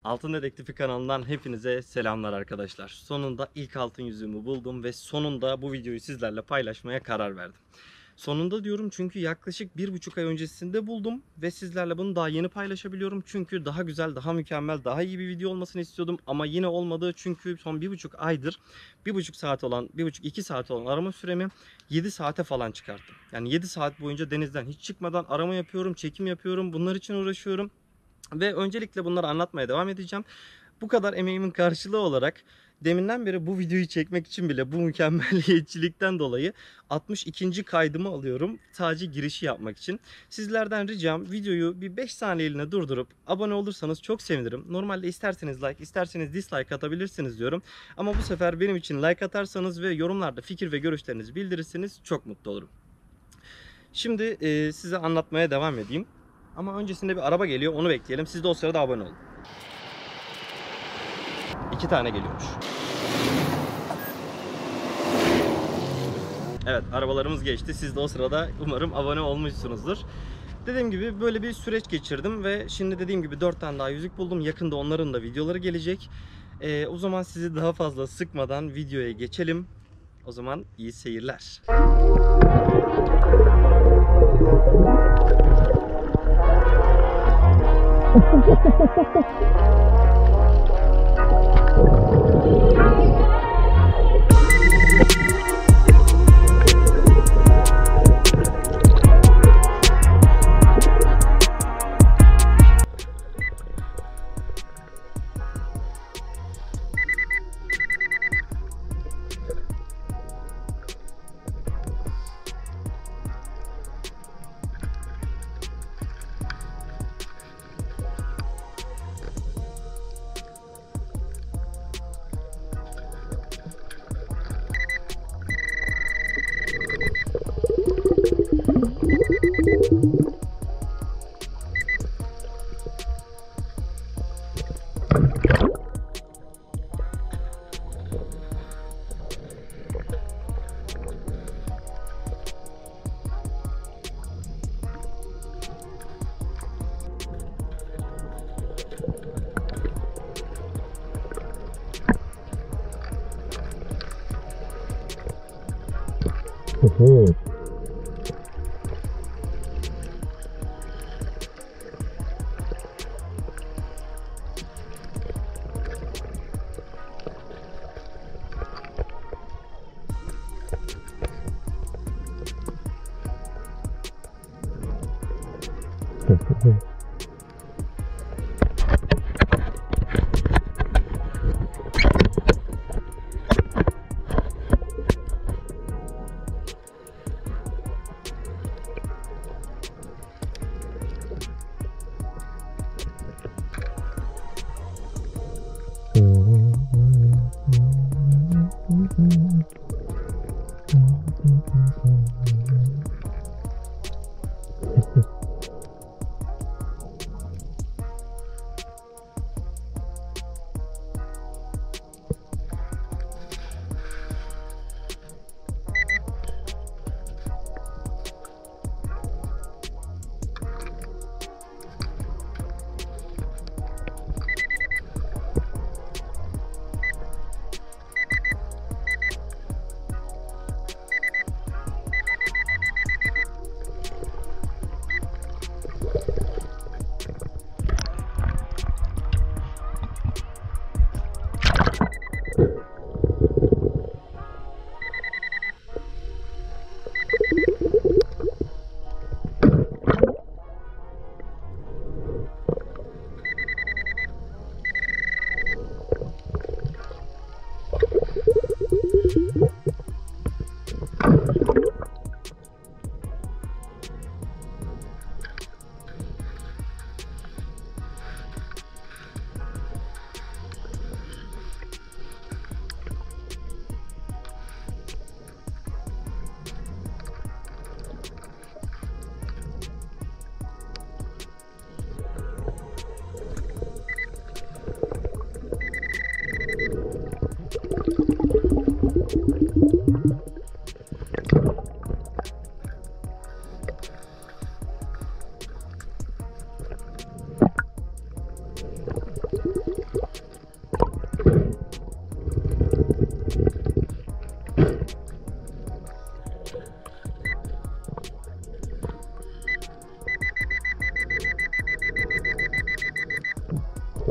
Altın Dedektifi kanalından hepinize selamlar arkadaşlar. Sonunda ilk altın yüzüğümü buldum ve sonunda bu videoyu sizlerle paylaşmaya karar verdim. Sonunda diyorum çünkü yaklaşık 1,5 ay öncesinde buldum ve sizlerle bunu daha yeni paylaşabiliyorum. Çünkü daha güzel, daha mükemmel, daha iyi bir video olmasını istiyordum ama yine olmadı. Çünkü son 1,5 aydır 1,5-2 saat olan arama süremi 7 saate falan çıkarttım. Yani 7 saat boyunca denizden hiç çıkmadan arama yapıyorum, çekim yapıyorum, bunlar için uğraşıyorum. Ve öncelikle bunları anlatmaya devam edeceğim. Bu kadar emeğimin karşılığı olarak deminden beri bu videoyu çekmek için bile bu mükemmeliyetçilikten dolayı 62. kaydımı alıyorum. Sadece girişi yapmak için. Sizlerden ricam videoyu bir 5 saniyeliğine durdurup abone olursanız çok sevinirim. Normalde isterseniz like, isterseniz dislike atabilirsiniz diyorum. Ama bu sefer benim için like atarsanız ve yorumlarda fikir ve görüşlerinizi bildirirseniz çok mutlu olurum. Şimdi size anlatmaya devam edeyim. Ama öncesinde bir araba geliyor, onu bekleyelim. Siz de o sırada abone olun. 2 tane geliyormuş. Evet, arabalarımız geçti. Siz de o sırada umarım abone olmuşsunuzdur. Dediğim gibi böyle bir süreç geçirdim ve şimdi dediğim gibi 4 tane daha yüzük buldum. Yakında onların da videoları gelecek. O zaman sizi daha fazla sıkmadan videoya geçelim. O zaman iyi seyirler.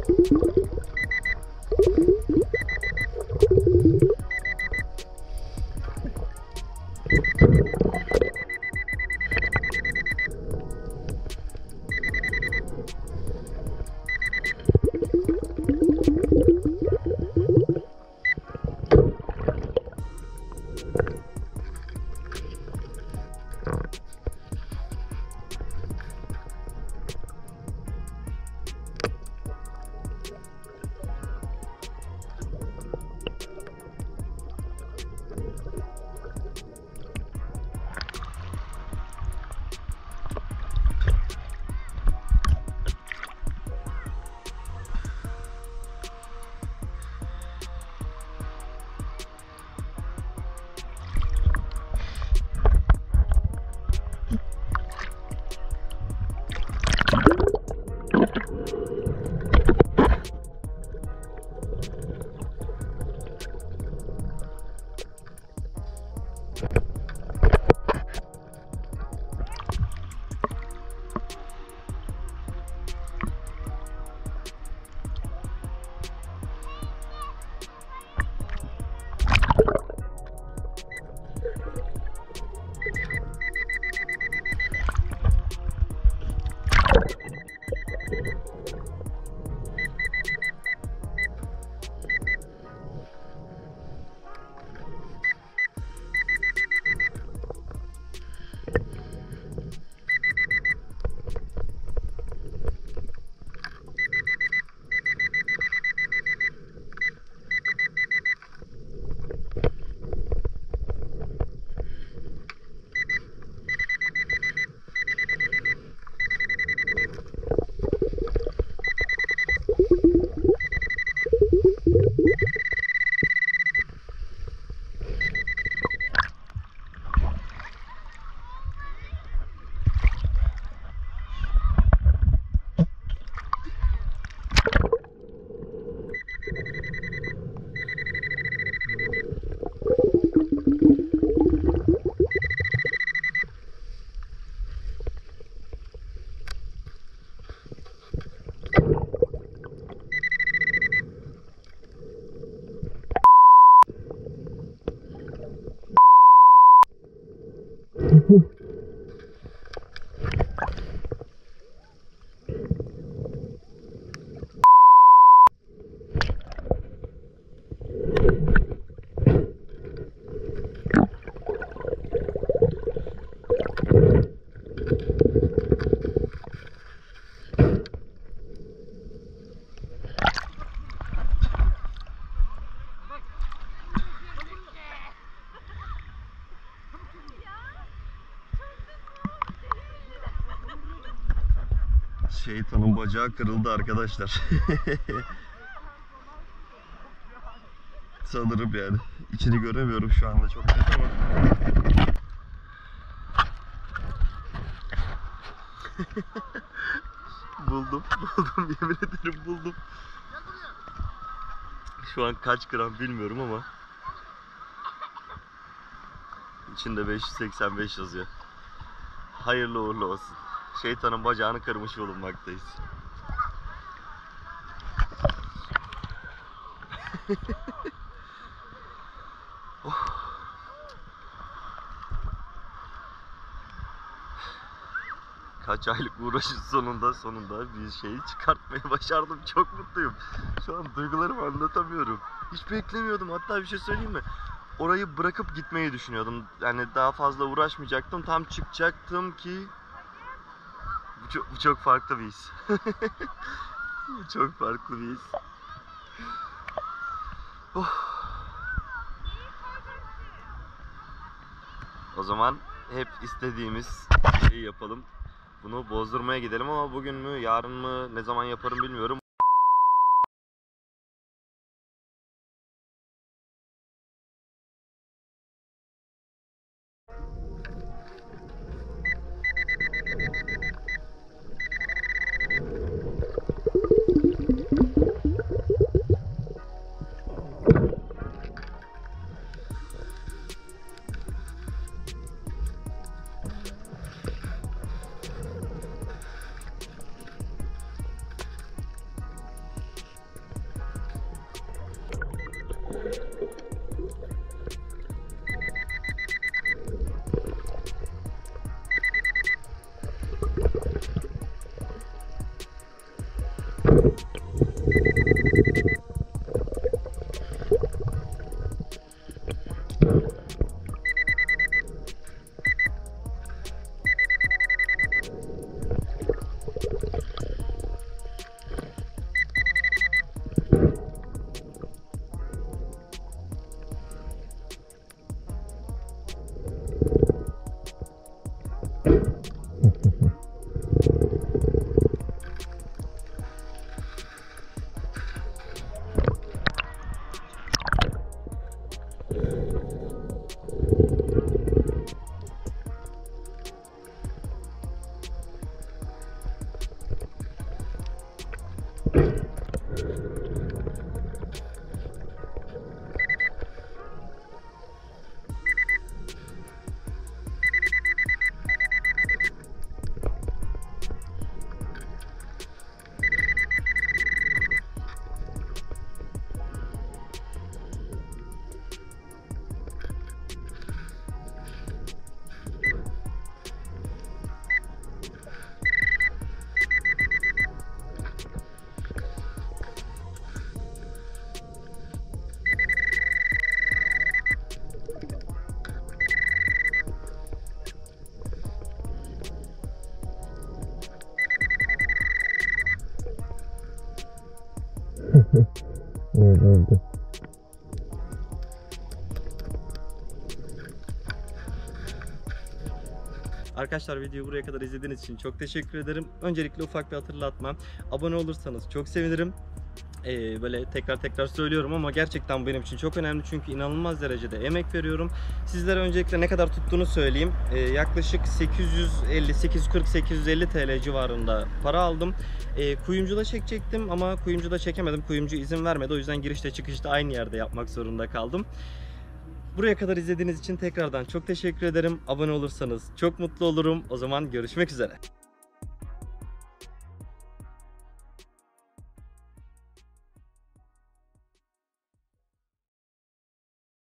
Şeytanın bacağı kırıldı arkadaşlar. Sanırım yani. İçini göremiyorum şu anda çok net ama. buldum yemin ederim buldum. Şu an kaç gram bilmiyorum ama içinde 585 yazıyor. Hayırlı uğurlu olsun. Şeytanın bacağını kırmış bulunmaktayız. Oh. Kaç aylık uğraşın sonunda bir şeyi çıkartmayı başardım. Çok mutluyum. Şu an duygularımı anlatamıyorum. Hiç beklemiyordum. Hatta bir şey söyleyeyim mi? Orayı bırakıp gitmeyi düşünüyordum. Yani daha fazla uğraşmayacaktım. Tam çıkacaktım ki bu çok farklı bir his. Bu çok farklı bir his. Oh. O zaman hep istediğimiz şeyi yapalım. Bunu bozdurmaya gidelim ama bugün mü, yarın mı, ne zaman yaparım bilmiyorum. Oldu. Arkadaşlar videoyu buraya kadar izlediğiniz için çok teşekkür ederim. Öncelikle ufak bir hatırlatma. Abone olursanız çok sevinirim. Böyle tekrar söylüyorum ama gerçekten benim için çok önemli çünkü inanılmaz derecede emek veriyorum. Sizlere öncelikle ne kadar tuttuğunu söyleyeyim. Yaklaşık 840-850 TL civarında para aldım. Kuyumcuda çekecektim ama kuyumcuda çekemedim. Kuyumcu izin vermedi. O yüzden girişte çıkışta aynı yerde yapmak zorunda kaldım. Buraya kadar izlediğiniz için tekrardan çok teşekkür ederim. Abone olursanız çok mutlu olurum. O zaman görüşmek üzere.